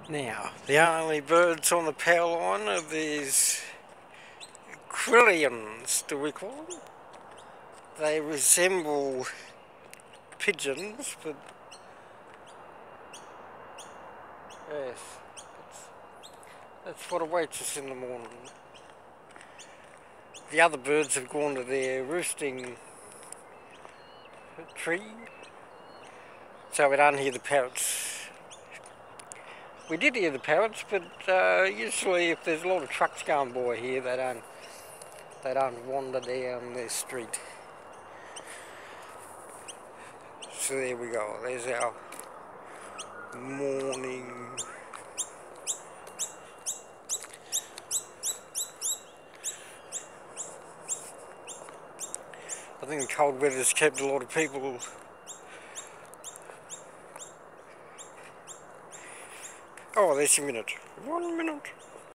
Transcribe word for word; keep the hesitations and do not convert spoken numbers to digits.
Now, the only birds on the power line are these quillions, do we call them? They resemble pigeons, but yes, that's, that's what awaits us in the morning. The other birds have gone to their roosting tree, so we don't hear the parrots. We did hear the parrots, but uh, usually if there's a lot of trucks going by here, they don't they don't wander down the street. So there we go. There's our morning. I think the cold weather's kept a lot of people Oh, there's a minute. One minute.